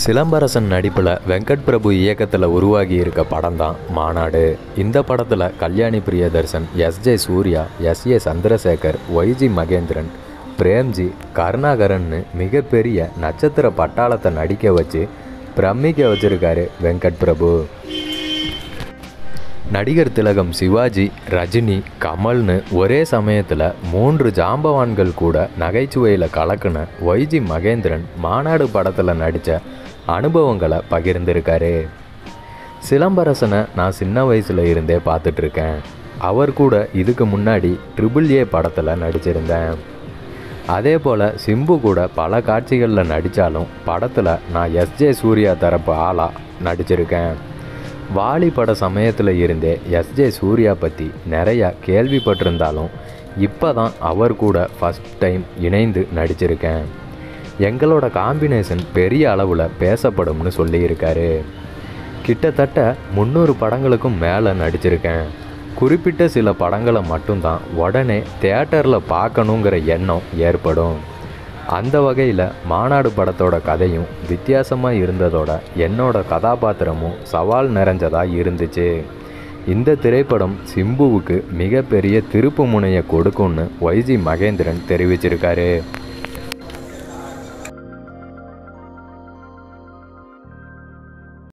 சிலம்பரசன் நடிப்பில் வெங்கட் பிரபு இயக்கத்தில் உருவாகி இருக்க படம் தான் மாநாடு. இந்த படத்தில் கல்யாணி பிரியதர்சன், எஸ்.ஜே. சூர்யா, எஸ்.ஏ. சந்திரசேகர், ஒய்.ஜி. மகேந்திரன், பிரேம்ஜி, கருணாகரன்னு மிகப்பெரிய நட்சத்திர பட்டாளத்தை நடிக்க வச்சு பிரமிக்க வச்சிருக்காரு வெங்கட் பிரபு. நடிகர் திலகம் சிவாஜி, ரஜினி, கமல்னு ஒரே சமயத்தில் 3 ஜாம்பவான்கள் கூட நகைச்சுவையில் கலக்குன ஒய்.ஜி. மகேந்திரன் மாநாடு படத்தில் நடித்த அனுபவங்களை பகிர்ந்திருக்காரு. சிலம்பரசனை நான் சின்ன வயசில் இருந்தே பார்த்துட்ருக்கேன். அவர் கூட இதுக்கு முன்னாடி ட்ரிபிள்-ஏ படத்தில் நடிச்சிருந்தேன். அதே போல் சிம்பு கூட பல காட்சிகளில் நடித்தாலும் படத்தில் நான் எஸ்.ஜே. சூர்யா தரப்பு ஆளாக நடிச்சிருக்கேன். வாலி பட சமயத்தில் இருந்தே எஸ்.ஜே. சூர்யா பற்றி நிறையா கேள்விப்பட்டிருந்தாலும் இப்போ தான் அவர் கூட ஃபஸ்ட் டைம் இணைந்து நடிச்சிருக்கேன். எங்களோட காம்பினேஷன் பெரிய அளவில் பேசப்படும்னு சொல்லியிருக்காரு. கிட்டத்தட்ட 300 படங்களுக்கும் மேலே நடிச்சிருக்கேன். குறிப்பிட்ட சில படங்களை மட்டும்தான் உடனே தியேட்டரில் பார்க்கணுங்கிற எண்ணம் ஏற்படும். அந்த வகையில் மாநாடு படத்தோட கதையும் வித்தியாசமாக இருந்ததோட என்னோட கதாபாத்திரமும் சவால் நிறைஞ்சதாக இருந்துச்சு. இந்த திரைப்படம் சிம்புவுக்கு மிகப்பெரிய திருப்பு முனையை கொடுக்கும்னு ஒய்.ஜி. மகேந்திரன் தெரிவிச்சிருக்காரு.